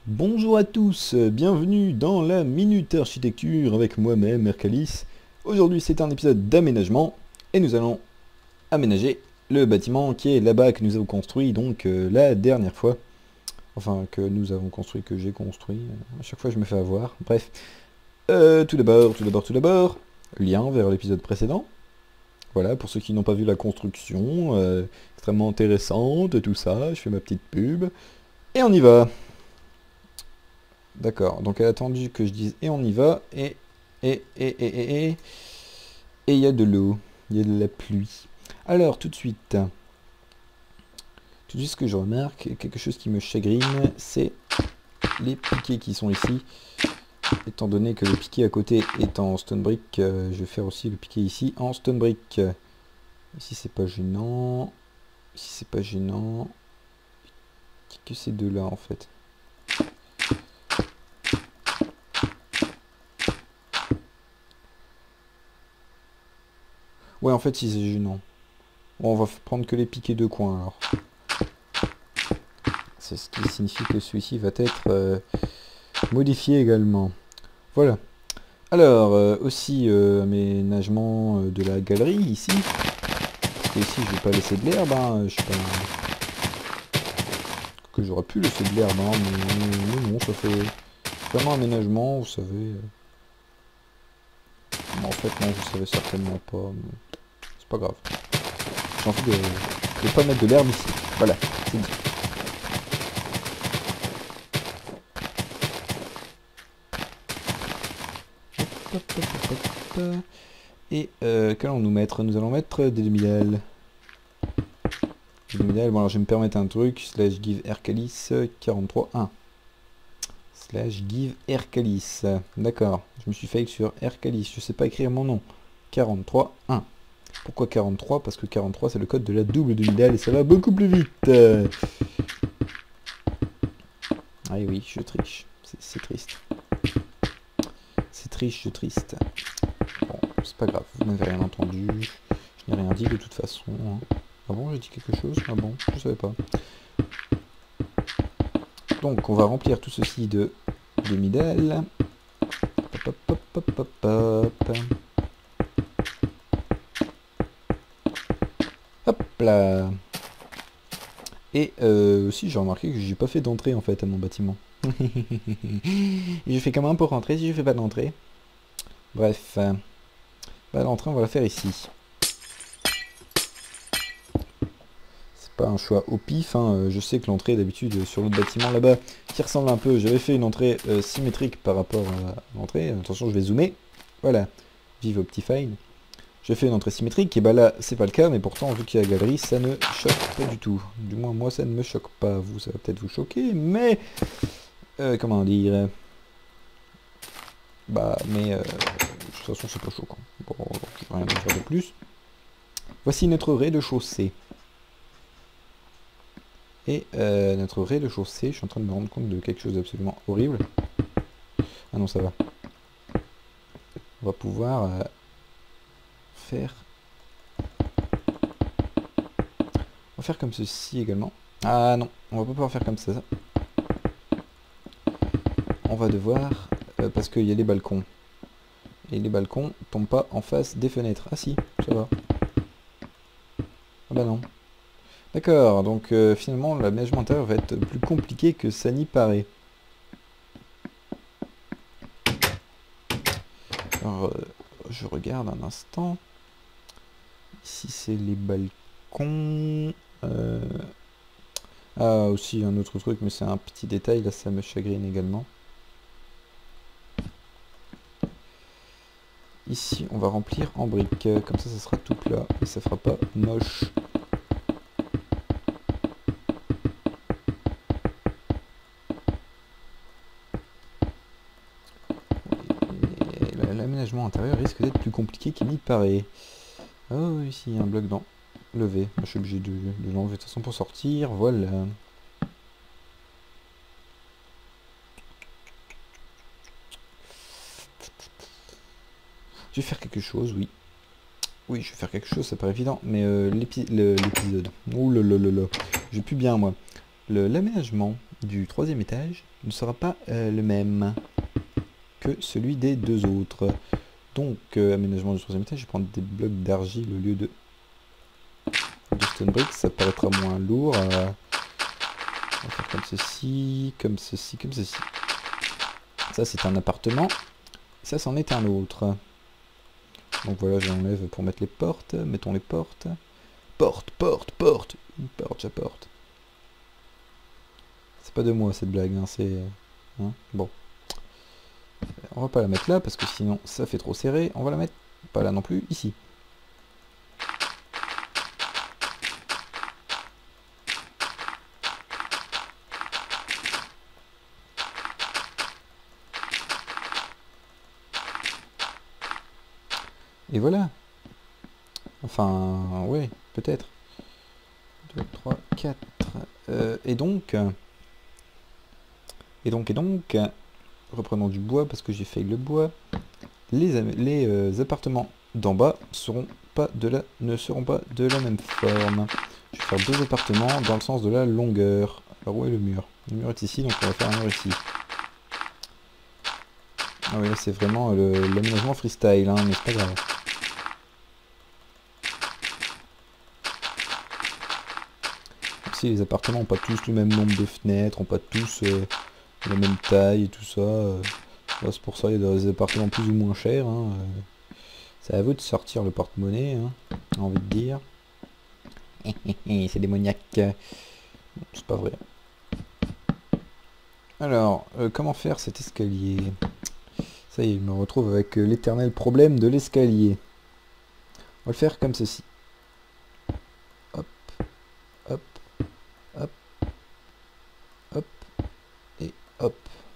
Bonjour à tous, bienvenue dans la Minute Architecture avec moi-même, Ercalis. Aujourd'hui c'est un épisode d'aménagement et nous allons aménager le bâtiment qui est là-bas que nous avons construit donc la dernière fois. Enfin que nous avons construit, que j'ai construit, à chaque fois je me fais avoir, bref. Tout d'abord, lien vers l'épisode précédent. Voilà, pour ceux qui n'ont pas vu la construction, extrêmement intéressante, tout ça, je fais ma petite pub. Et on y va. D'accord, donc elle a attendu que je dise et on y va, et il y a de l'eau, il y a de la pluie. Alors tout de suite ce que je remarque, quelque chose qui me chagrine, c'est les piquets qui sont ici. Étant donné que le piquet à côté est en stone brick, je vais faire aussi le piquet ici en stone brick. Ici c'est pas gênant, ici c'est pas gênant, que ces deux là en fait. Ouais, en fait, si c'est gênant. Bon, on va prendre que les piquets de coin, alors. C'est ce qui signifie que celui-ci va être modifié également. Voilà. Alors, aussi, aménagement de la galerie, ici. Parce que ici, je vais pas laisser de l'herbe, hein. Je sais pas... Que j'aurais pu laisser de l'herbe, hein, mais non, ça fait vraiment aménagement, vous savez. Mais en fait, non, vous savez certainement pas. C'est pas grave. J'ai envie de pas mettre de l'herbe ici. Voilà, c'est dit. Et qu'allons-nous mettre? Nous allons mettre des demi-dalles. Bon alors je vais me permettre un truc, slash give Ercalis 43.1. Slash give Ercalis. D'accord, je me suis fake sur Ercalis, je sais pas écrire mon nom. 43.1. Pourquoi 43? Parce que 43 c'est le code de la double demi-dalle et ça va beaucoup plus vite. Ah oui, je triche, c'est triste. C'est triste, je triste. Bon, c'est pas grave, vous n'avez rien entendu. Je n'ai rien dit de toute façon. Ah bon, j'ai dit quelque chose? Ah bon, je savais pas. Donc, on va remplir tout ceci de demi-dalles. Hop, hop, hop, hop, hop. Hop là. Et aussi, j'ai remarqué que j'ai pas fait d'entrée en fait à mon bâtiment. Je fais comment pour rentrer si je fais pas d'entrée? Bref. Bah, l'entrée, on va la faire ici. Pas un choix au pif, hein. Je sais que l'entrée d'habitude sur l'autre bâtiment là-bas qui ressemble un peu, j'avais fait une entrée symétrique par rapport à l'entrée, attention je vais zoomer, voilà, vive Optifine, j'ai fait une entrée symétrique et bah là c'est pas le cas, mais pourtant vu qu'il y a la galerie ça ne choque pas du tout, du moins moi ça ne me choque pas, vous ça va peut-être vous choquer, mais comment dire, bah mais de toute façon c'est pas choquant, bon je vais rien dire de plus. Voici notre rez-de-chaussée. Et notre rez-de-chaussée, je suis en train de me rendre compte de quelque chose d'absolument horrible. Ah non, ça va. On va pouvoir faire... On va faire comme ceci également. Ah non, on va pas pouvoir faire comme ça. On va devoir... parce qu'il y a les balcons. Et les balcons tombent pas en face des fenêtres. Ah si, ça va. Ah bah non. D'accord, donc finalement l'aménagement intérieur va être plus compliqué que ça n'y paraît. Alors, je regarde un instant. Ici c'est les balcons. Ah, aussi un autre truc, mais c'est un petit détail, là ça me chagrine également. Ici on va remplir en briques, comme ça sera tout plat et ça fera pas moche. L'aménagement intérieur risque d'être plus compliqué qu'il n'y paraît. Oh, ici il y a un bloc dans levé. Je suis obligé de l'enlever de toute façon pour sortir. Voilà. Je vais faire quelque chose, oui. Oui, je vais faire quelque chose, ça paraît évident. Mais l'épisode. Ouh là là là là. J'ai plus bien, moi. L'aménagement du troisième étage ne sera pas le même que celui des deux autres. Donc, aménagement du troisième étage, je vais prendre des blocs d'argile au lieu de stone bricks, ça paraîtra moins lourd. On va faire comme ceci, comme ceci, comme ceci. Ça, c'est un appartement. Ça, c'en est un autre. Donc voilà, j'enlève pour mettre les portes. Mettons les portes. Porte, porte, porte. Une porte, j'apporte. C'est pas de moi cette blague, hein, c'est... Hein, bon. On va pas la mettre là, parce que sinon ça fait trop serré. On va la mettre pas là non plus, ici. Et voilà. Enfin, ouais, peut-être. 2, 3, 4. Et donc, reprenons du bois, parce que j'ai fait le bois. Les appartements d'en bas ne seront pas de la même forme. Je vais faire deux appartements dans le sens de la longueur. Alors où est le mur? Le mur est ici, donc on va faire un mur ici. Ah oui, là c'est vraiment l'aménagement freestyle, hein, mais c'est pas grave. Si les appartements n'ont pas tous le même nombre de fenêtres, n'ont pas tous la même taille et tout ça. C'est pour ça qu'il y a des appartements plus ou moins chers. Hein, c'est à vous de sortir le porte-monnaie, hein, j'ai envie de dire. C'est démoniaque. C'est pas vrai. Alors, comment faire cet escalier? Ça y est, je me retrouve avec l'éternel problème de l'escalier. On va le faire comme ceci. Hop, hop, hop, hop, et hop.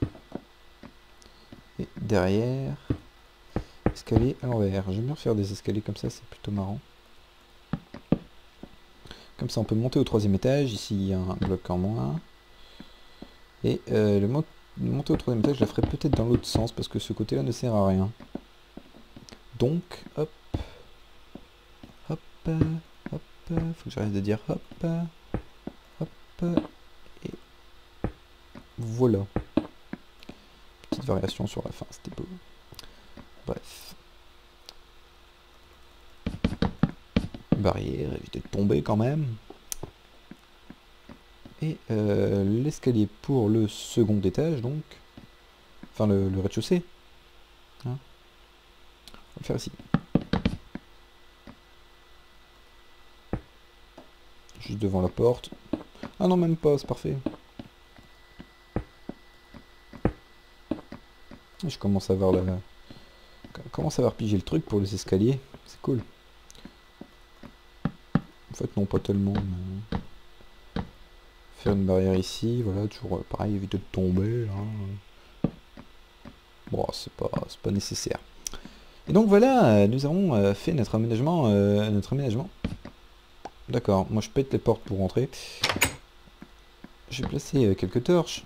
Et derrière, escalier à l'envers. J'aime bien faire des escaliers comme ça, c'est plutôt marrant. Comme ça, on peut monter au troisième étage. Ici, il y a un bloc en moins. Et monter au troisième étage, je la ferai peut-être dans l'autre sens, parce que ce côté-là ne sert à rien. Donc, hop, hop, hop, faut que j'arrête de dire hop, hop, et voilà. Petite variation sur la fin, c'était beau. Bref. Barrière, éviter de tomber quand même. Et l'escalier pour le second étage, donc. Enfin, le rez-de-chaussée. Hein, on va le faire ici. Juste devant la porte. Ah non, même pas, c'est parfait. Je commence à voir piger le truc pour les escaliers. C'est cool. En fait, non, pas tellement. Mais... faire une barrière ici, voilà, toujours pareil, éviter de tomber. Là. Bon, c'est pas nécessaire. Et donc voilà, nous avons fait notre aménagement. D'accord, moi je pète les portes pour rentrer. Je vais placer quelques torches.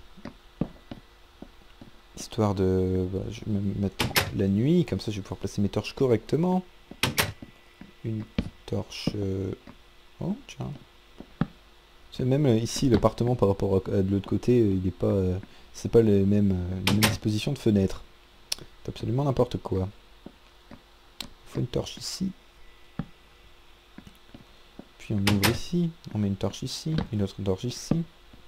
Histoire de... Bah, je vais me mettre la nuit, comme ça je vais pouvoir placer mes torches correctement. Une torche... Oh, tiens. C'est même ici, l'appartement par rapport à de l'autre côté, il n'est pas... c'est pas les mêmes dispositions de fenêtres. C'est absolument n'importe quoi. Il faut une torche ici. Puis on ouvre ici, on met une torche ici, une autre torche ici.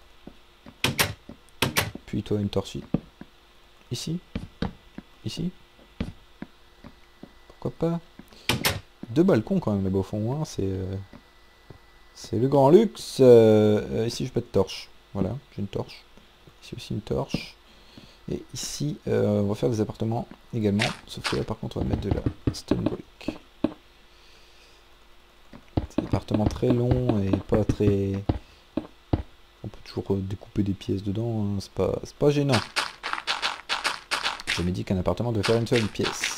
Puis toi une torche ici. Ici. Pourquoi pas. Deux balcons quand même là-bas au fond, hein, c'est le grand luxe. Ici je pas de torche. Voilà, j'ai une torche. Ici aussi une torche. Et ici, on va faire des appartements également. Sauf que là par contre on va mettre de la stone brick. C'est des appartements très longs et pas très... On peut toujours découper des pièces dedans, hein. C'est pas gênant. Je me dis qu'un appartement doit faire une seule pièce.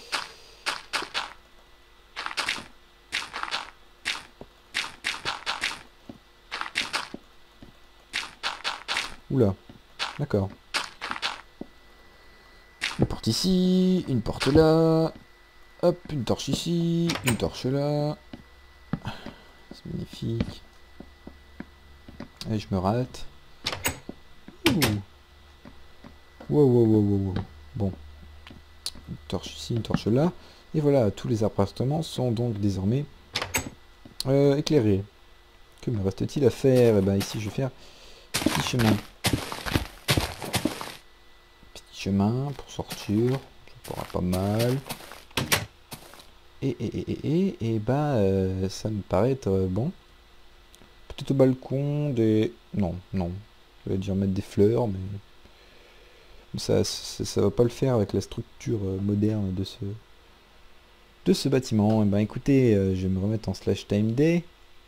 Oula, d'accord. Une porte ici, une porte là. Hop, une torche ici, une torche là. C'est magnifique. Allez, je me rate. Wow, wow, wow, wow, wow. Bon. Une torche ici, une torche là. Et voilà, tous les appartements sont donc désormais éclairés. Que me reste-t-il à faire? Eh ben ici je vais faire petit chemin. Petit chemin pour sortir. Ça pourra pas mal. Et bah ça me paraît être bon. Peut-être au balcon des... Non, non. Je vais dire mettre des fleurs, mais... Ça va pas le faire avec la structure moderne de ce bâtiment. Et ben écoutez, je vais me remettre en slash time day.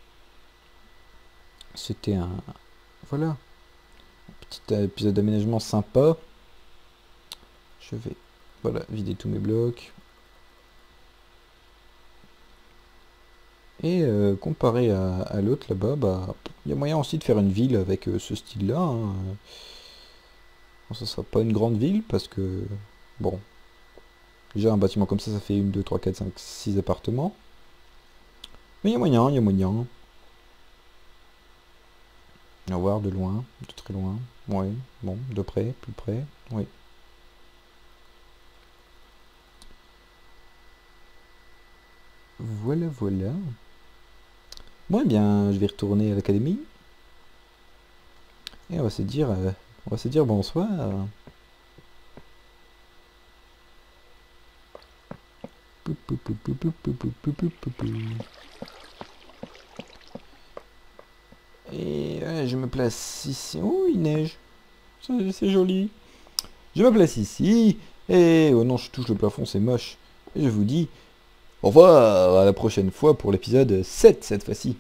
C'était un... Voilà. Un petit épisode d'aménagement sympa. Je vais... Voilà, vider tous mes blocs. Et comparé à l'autre là-bas, bah, il y a moyen aussi de faire une ville avec ce style-là. Hein. Bon, ça sera pas une grande ville parce que, bon, déjà un bâtiment comme ça fait 1, 2, 3, 4, 5, 6 appartements. Mais il y a moyen, il y a moyen. À voir de loin, de très loin. Oui, bon, de près, plus près, oui. Voilà, voilà. Bon, eh bien, je vais retourner à l'académie. Et on va se dire bonsoir. Et je me place ici. Oh, il neige. C'est joli. Je me place ici. Et oh non, je touche le plafond, c'est moche. Et je vous dis au revoir à la prochaine fois pour l'épisode 7 cette fois-ci.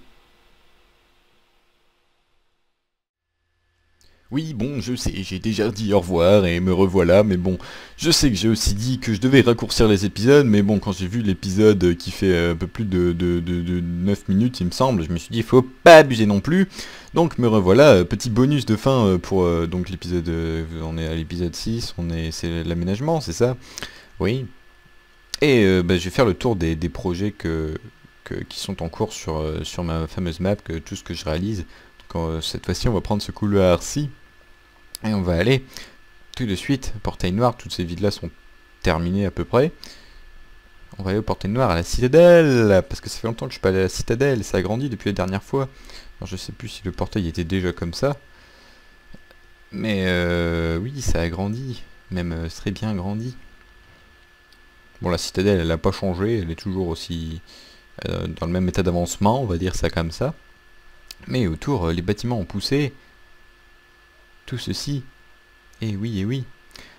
Oui, bon, je sais, j'ai déjà dit au revoir et me revoilà, mais bon, je sais que j'ai aussi dit que je devais raccourcir les épisodes, mais bon, quand j'ai vu l'épisode qui fait un peu plus de 9 minutes, il me semble, je me suis dit, il faut pas abuser non plus. Donc me revoilà, petit bonus de fin pour donc l'épisode, on est à l'épisode 6, c'est l'aménagement, c'est ça? Oui. Et bah, je vais faire le tour des projets qui sont en cours sur ma fameuse map, tout ce que je réalise. Donc cette fois-ci, on va prendre ce couloir-ci. Et on va aller tout de suite, Portail Noir, toutes ces villes là sont terminées à peu près. On va aller au Portail Noir, à la Citadelle, parce que ça fait longtemps que je suis pas allé à la Citadelle, ça a grandi depuis la dernière fois. Alors je sais plus si le portail était déjà comme ça. Mais oui, ça a grandi, même très bien grandi. Bon, la Citadelle, elle n'a pas changé, elle est toujours aussi dans le même état d'avancement, on va dire ça comme ça. Mais autour, les bâtiments ont poussé. Tout ceci. Et oui, et oui.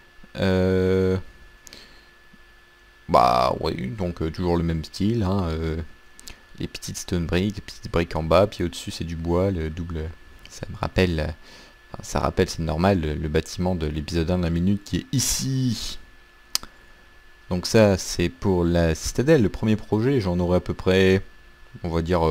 Bah oui, donc toujours le même style. Hein, les petites stone bricks, les petites briques en bas, puis au-dessus c'est du bois, le double. Ça me rappelle. Enfin, ça rappelle, c'est normal, le bâtiment de l'épisode 1 de la minute qui est ici. Donc ça, c'est pour la citadelle, le premier projet. J'en aurai à peu près, on va dire,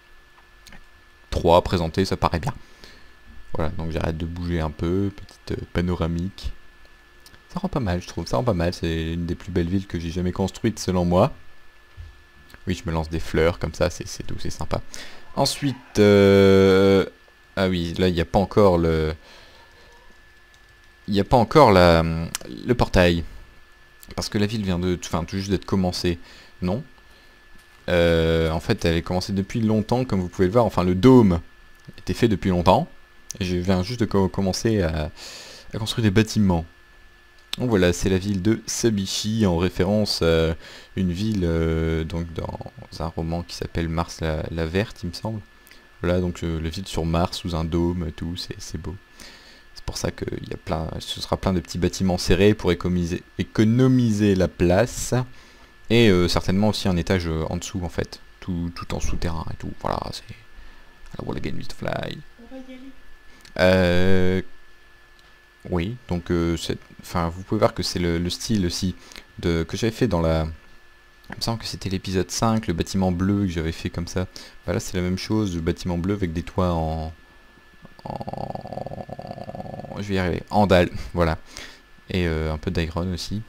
3 présentés, ça paraît bien. Voilà, donc j'arrête de bouger un peu, petite panoramique. Ça rend pas mal, je trouve, ça rend pas mal, c'est une des plus belles villes que j'ai jamais construites selon moi. Oui, je me lance des fleurs comme ça, c'est doux, c'est sympa. Ensuite, ah oui, là il n'y a pas encore le... Il n'y a pas encore le portail. Parce que la ville vient de... Enfin, tout juste d'être commencée. Non. En fait, elle est commencée depuis longtemps, comme vous pouvez le voir. Enfin, le dôme était fait depuis longtemps. Et je viens juste de commencer à construire des bâtiments. Donc voilà, c'est la ville de Sabichi, en référence à une ville donc dans un roman qui s'appelle Mars la Verte, il me semble. Voilà, donc la ville sur Mars, sous un dôme, tout, c'est beau. C'est pour ça qu'il y a ce sera plein de petits bâtiments serrés pour économiser la place. Et certainement aussi un étage en dessous, en fait. Tout en souterrain et tout. Voilà, c'est... I wanna get Mr. Fly. Oui, donc enfin, vous pouvez voir que c'est le style aussi que j'avais fait dans la... Il me semble que c'était l'épisode 5, le bâtiment bleu que j'avais fait comme ça. Voilà, c'est la même chose, le bâtiment bleu avec des toits je vais y arriver, en dalle, voilà. Et un peu d'iron aussi.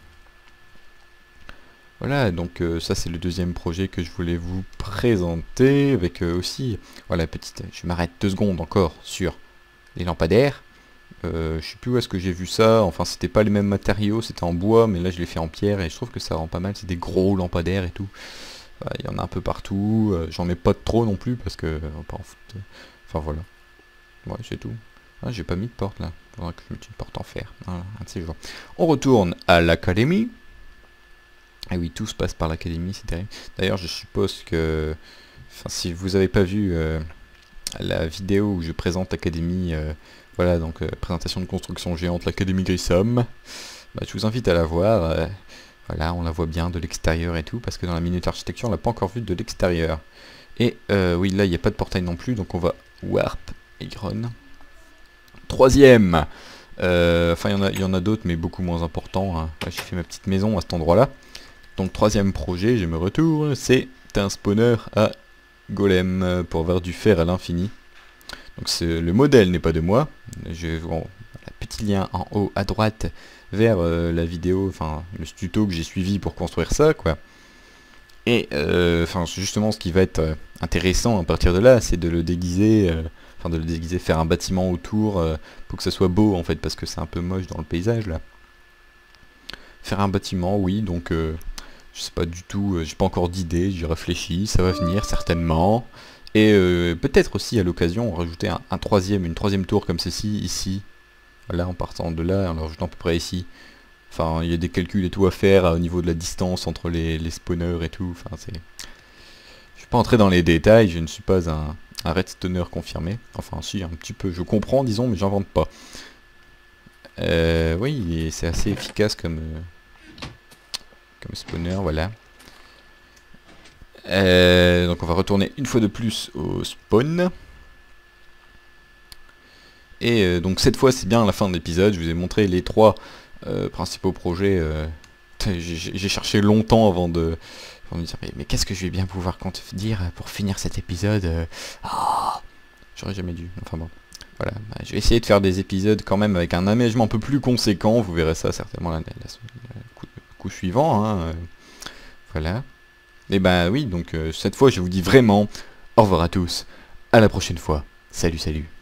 Voilà, donc ça c'est le deuxième projet que je voulais vous présenter, avec aussi, voilà, petite... Je m'arrête 2 secondes encore sur les lampadaires. Je sais plus où est-ce que j'ai vu ça, enfin c'était pas les mêmes matériaux, c'était en bois, mais là je l'ai fait en pierre et je trouve que ça rend pas mal, c'est des gros lampadaires et tout. Il y en a un peu partout, j'en mets pas trop non plus parce que on va pas en foutre. Enfin voilà. Ouais, c'est tout. Ah, j'ai pas mis de porte là. Faudra que je mette une porte en fer. Voilà, un de ces jours. On retourne à l'académie. Ah oui, tout se passe par l'académie, c'est terrible. D'ailleurs, je suppose que... Enfin, si vous avez pas vu la vidéo où je présente l'académie, voilà, donc présentation de construction géante, l'académie Grissom, bah, je vous invite à la voir. Voilà, on la voit bien de l'extérieur et tout, parce que dans la minute architecture, on l'a pas encore vue de l'extérieur. Et oui, là, il n'y a pas de portail non plus, donc on va warp Iron. Troisième, enfin il y en a d'autres, mais beaucoup moins importants. Hein. Ouais, j'ai fait ma petite maison à cet endroit-là. Donc troisième projet, je me retourne, c'est un spawner à golem pour avoir du fer à l'infini. Donc le modèle n'est pas de moi. Bon, petit lien en haut à droite vers la vidéo, enfin le tuto que j'ai suivi pour construire ça, quoi. Et enfin justement, ce qui va être intéressant à partir de là, c'est de le déguiser, faire un bâtiment autour pour que ça soit beau en fait, parce que c'est un peu moche dans le paysage là. Faire un bâtiment, oui, donc je sais pas du tout, j'ai pas encore d'idée, j'y réfléchis, ça va venir certainement. Et peut-être aussi à l'occasion rajouter une troisième tour comme ceci, ici. Voilà, en partant de là, en le rajoutant à peu près ici. Enfin, il y a des calculs et tout à faire au niveau de la distance entre les spawners et tout. Enfin, c'est... Je vais pas entrer dans les détails, je ne suis pas un redstoner confirmé. Enfin, si, un petit peu, je comprends, disons, mais j'invente pas. Oui, c'est assez efficace comme spawner, voilà. Donc on va retourner une fois de plus au spawn. Et donc cette fois c'est bien la fin de l'épisode, je vous ai montré les trois principaux projets. J'ai cherché longtemps avant de me dire mais qu'est-ce que je vais bien pouvoir dire pour finir cet épisode. J'aurais jamais dû, enfin bon. Voilà, je vais essayer de faire des épisodes quand même avec un aménagement un peu plus conséquent, vous verrez ça certainement le coup suivant. Hein, voilà. Et bah oui, donc cette fois je vous dis vraiment au revoir à tous, à la prochaine fois. Salut, salut.